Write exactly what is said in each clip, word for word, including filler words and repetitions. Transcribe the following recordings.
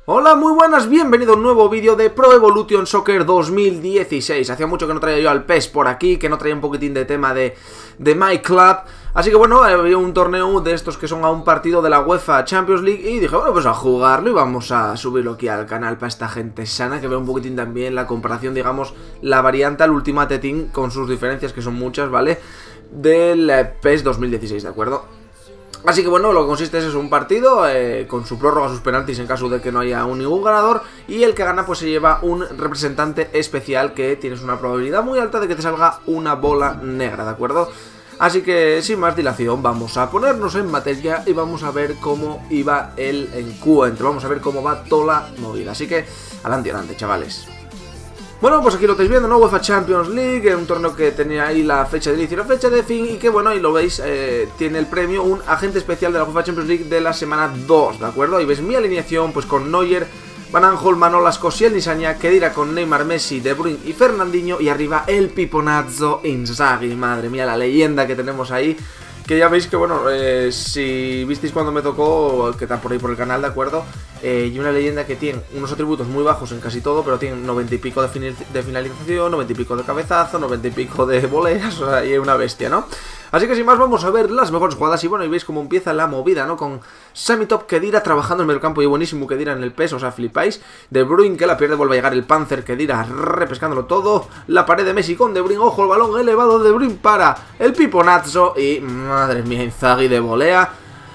Hola, muy buenas, bienvenido a un nuevo vídeo de Pro Evolution Soccer dos mil dieciséis. Hacía mucho que no traía yo al P E S por aquí, que no traía un poquitín de tema de, de My Club. Así que bueno, había un torneo de estos que son a un partido de la UEFA Champions League y dije, bueno, pues a jugarlo y vamos a subirlo aquí al canal para esta gente sana, que vea un poquitín también la comparación, digamos, la variante al Ultimate Team con sus diferencias, que son muchas, ¿vale? Del P E S dos mil dieciséis, ¿de acuerdo? Así que bueno, lo que consiste es eso, un partido eh, con su prórroga, sus penaltis en caso de que no haya un, ningún ganador. Y el que gana pues se lleva un representante especial, que tienes una probabilidad muy alta de que te salga una bola negra, ¿de acuerdo? Así que sin más dilación vamos a ponernos en materia y vamos a ver cómo iba el encuentro. Vamos a ver cómo va toda la movida, así que adelante, adelante, chavales. Bueno, pues aquí lo estáis viendo, ¿no? UEFA Champions League, un torneo que tenía ahí la fecha de inicio y la fecha de fin. Y que bueno, ahí lo veis, eh, tiene el premio un agente especial de la UEFA Champions League de la semana dos, ¿de acuerdo? Ahí ves mi alineación, pues con Neuer, Van Aanholt, Manolas, Koscielny, Sagna, Khedira con Neymar, Messi, De Bruyne y Fernandinho. Y arriba el Piponazzo Inzaghi, madre mía, la leyenda que tenemos ahí. Que ya veis que, bueno, eh, si visteis cuando me tocó, que está por ahí por el canal, ¿de acuerdo? Eh, y una leyenda que tiene unos atributos muy bajos en casi todo, pero tiene noventa y pico de, de finalización, noventa y pico de cabezazo, noventa y pico de voleas, o sea, y es una bestia, ¿no? Así que sin más vamos a ver las mejores jugadas. Y bueno, y veis cómo empieza la movida, ¿no? Con Sami Top, Khedira trabajando en el campo y buenísimo Khedira en el peso, o sea, flipáis. De Bruyne que la pierde, vuelve a llegar el Panzer, Khedira repescándolo todo. La pared de Messi con De Bruyne, ojo, el balón elevado de Bruyne para el Piponazzo. Y madre mía, Inzaghi de volea,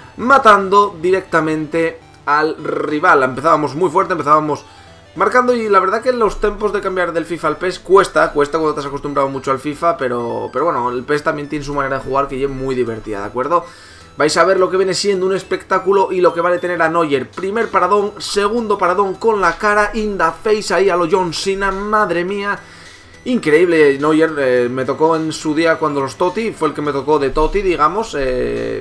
matando directamente al rival. Empezábamos muy fuerte, empezábamos marcando, y la verdad que los tempos de cambiar del FIFA al P E S cuesta, cuesta cuando te has acostumbrado mucho al FIFA, pero, pero bueno, el P E S también tiene su manera de jugar que es muy divertida, ¿de acuerdo? Vais a ver lo que viene siendo un espectáculo y lo que vale tener a Neuer. Primer paradón, segundo paradón con la cara in the face ahí a lo John Cena, madre mía. Increíble, Neuer, eh, me tocó en su día cuando los Totti, fue el que me tocó de Totti, digamos, eh...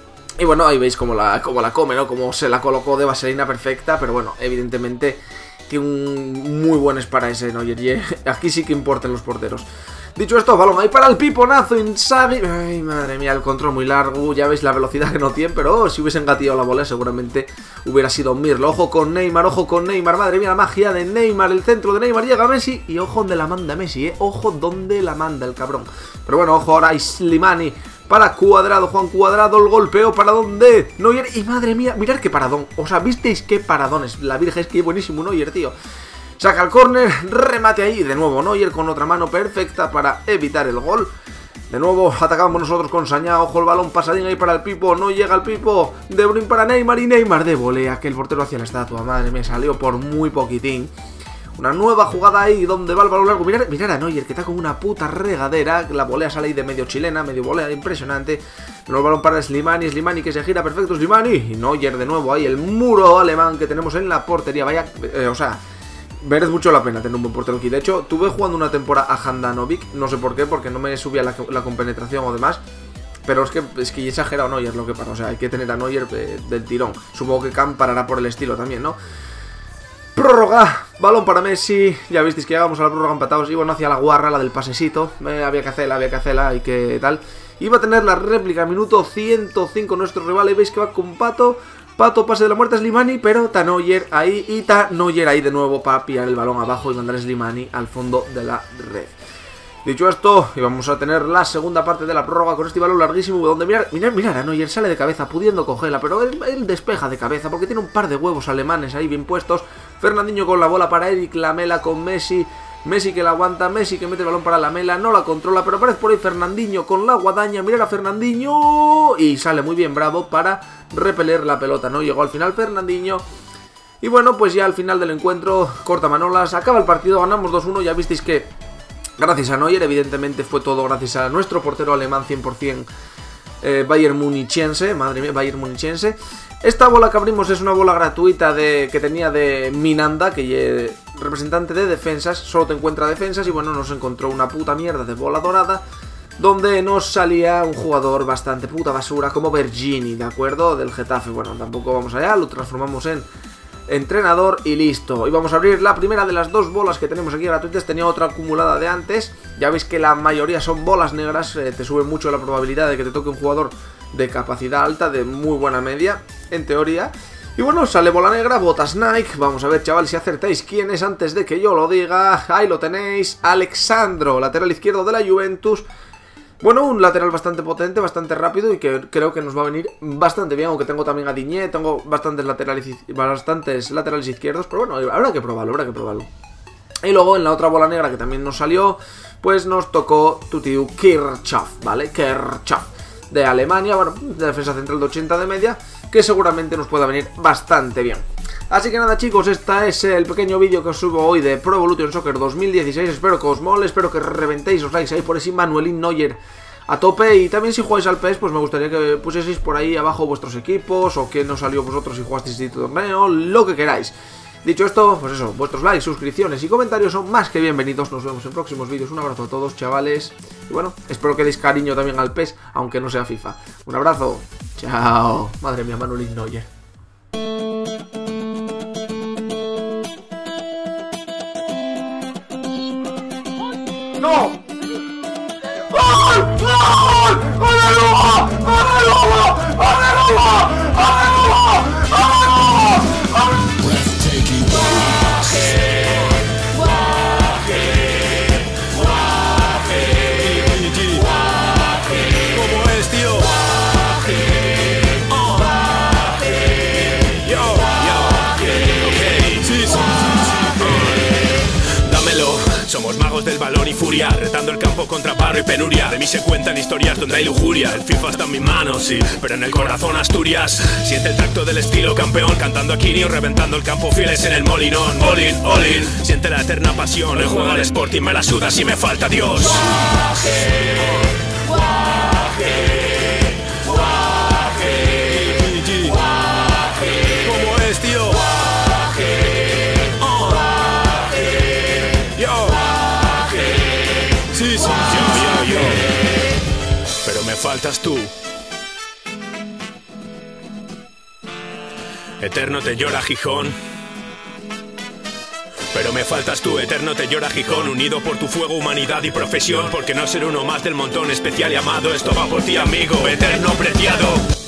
Y bueno, ahí veis cómo la, cómo la come, ¿no? Cómo se la colocó de vaselina perfecta, pero bueno, evidentemente tiene un muy buen para ese Neuer, y aquí sí que importan los porteros. Dicho esto, balón ahí para el Piponazo Inzaghi. Ay, madre mía, el control muy largo, ya veis la velocidad que no tiene, pero oh, si hubiesen gatillado la bola seguramente hubiera sido un mirlo. Ojo con Neymar, ojo con Neymar, madre mía, la magia de Neymar, el centro de Neymar, llega Messi, y ojo donde la manda Messi, eh, ojo donde la manda el cabrón. Pero bueno, ojo ahora Slimani para Cuadrado, Juan Cuadrado, el golpeo para donde Neuer, y madre mía, mirad qué paradón, o sea, ¿visteis qué paradones? La virgen, es que es buenísimo Neuer, tío. Saca el córner, remate ahí, de nuevo Neuer con otra mano perfecta para evitar el gol. De nuevo atacamos nosotros con Sagna, ojo el balón pasadín ahí para el Pipo, no llega el Pipo, De Bruyne para Neymar, y Neymar de volea, que el portero hacia la estatua, madre mía, salió por muy poquitín. Una nueva jugada ahí donde va el balón largo. Mirad, mirad a Neuer, que está como una puta regadera. La volea sale ahí de medio chilena, medio volea, impresionante. Nuevo balón para Slimani, Slimani que se gira perfecto, Slimani. Y Neuer de nuevo ahí, el muro alemán que tenemos en la portería. Vaya, eh, o sea, merece mucho la pena tener un buen portero aquí. De hecho, tuve jugando una temporada a Handanovic, no sé por qué, porque no me subía la, la compenetración o demás. Pero es que es que he exagerado Neuer lo que pasa. O sea, hay que tener a Neuer eh, del tirón. Supongo que Cam parará por el estilo también, ¿no? Prórroga, balón para Messi, ya visteis que llegamos a la prórroga empatados. Y bueno, hacia la guarra, la del pasecito, eh, había que hacerla, había que hacerla y que tal. Iba a tener la réplica, minuto ciento cinco nuestro rival, y veis que va con Pato. Pato, pase de la muerte a Slimani, pero está Neuer ahí, y está Neuer ahí de nuevo para pillar el balón abajo y mandar a Slimani al fondo de la red. Dicho esto, y vamos a tener la segunda parte de la prórroga con este balón larguísimo, donde mirar, mirar, mirar a Neuer, sale de cabeza pudiendo cogerla, pero él, él despeja de cabeza porque tiene un par de huevos alemanes ahí bien puestos. Fernandinho con la bola para Eric Lamela con Messi, Messi que la aguanta, Messi que mete el balón para Lamela, no la controla, pero aparece por ahí Fernandinho con la guadaña, mirar a Fernandinho, y sale muy bien Bravo para repeler la pelota, ¿no? Llegó al final Fernandinho. Y bueno, pues ya al final del encuentro, corta Manolas, acaba el partido, ganamos dos uno, ya visteis que gracias a Neuer, evidentemente fue todo gracias a nuestro portero alemán cien por cien eh, Bayern Munichense, madre mía, Bayern Munichense. Esta bola que abrimos es una bola gratuita de, que tenía de Minanda, que es representante de defensas, solo te encuentra defensas, y bueno, nos encontró una puta mierda de bola dorada, donde nos salía un jugador bastante puta basura como Bergini, ¿de acuerdo? Del Getafe. Bueno, tampoco vamos allá, lo transformamos en entrenador y listo. Y vamos a abrir la primera de las dos bolas que tenemos aquí gratuitas. Tenía otra acumulada de antes. Ya veis que la mayoría son bolas negras. eh, Te sube mucho la probabilidad de que te toque un jugador de capacidad alta, de muy buena media, en teoría. Y bueno, sale bola negra, botas Nike. Vamos a ver, chaval, si acertáis quién es antes de que yo lo diga. Ahí lo tenéis, Alexandro, lateral izquierdo de la Juventus. Bueno, un lateral bastante potente, bastante rápido y que creo que nos va a venir bastante bien. Aunque tengo también a Digne, tengo bastantes laterales, bastantes laterales izquierdos. Pero bueno, habrá que probarlo, habrá que probarlo. Y luego en la otra bola negra que también nos salió, pues nos tocó Tutiu Kirchhoff, ¿vale? Kirchhoff, de Alemania, bueno, de defensa central de ochenta de media, que seguramente nos pueda venir bastante bien. Así que nada, chicos, este es el pequeño vídeo que os subo hoy de Pro Evolution Soccer dos mil dieciséis. Espero que os mole, espero que reventéis los likes ahí por ese Manuelin Neuer a tope. Y también si jugáis al P E S, pues me gustaría que pusieseis por ahí abajo vuestros equipos, o quién os salió vosotros si jugasteis este torneo, lo que queráis. Dicho esto, pues eso, vuestros likes, suscripciones y comentarios son más que bienvenidos. Nos vemos en próximos vídeos. Un abrazo a todos, chavales. Y bueno, espero que deis cariño también al P E S, aunque no sea FIFA. Un abrazo. Chao. Madre mía, Manuelin Neuer. ¡No! ¡Gol! ¡Gol! ¡Aleluya! ¡Aleluya! ¡Aleluya! ¡Aleluya! ¡Aleluya! Breathtaking. Guaje, guaje, guaje, guaje. ¿Cómo es, tío? Guaje, guaje, yo, yo, ok, sí, sí, sí. Dámelo. Somos magos del balón y furia, retando el campo contra paro y penuria. De mí se cuentan historias donde hay lujuria. El FIFA está en mis manos, sí, pero en el corazón Asturias. Siente el tacto del estilo campeón, cantando a Kini o reventando el campo fieles en el molinón. All in, all in, siente la eterna pasión. El juego al Sporting me la suda si me falta Dios. Guaje, guaje, guaje, guaje. ¿Cómo es, tío? Guaje, guaje, yo. Sí, sí, yo, yo, yo. Pero me faltas tú. Eterno te llora Gijón. Pero me faltas tú, eterno te llora Gijón. Unido por tu fuego, humanidad y profesión. Porque no ser uno más del montón especial y amado. Esto va por ti, amigo, eterno preciado.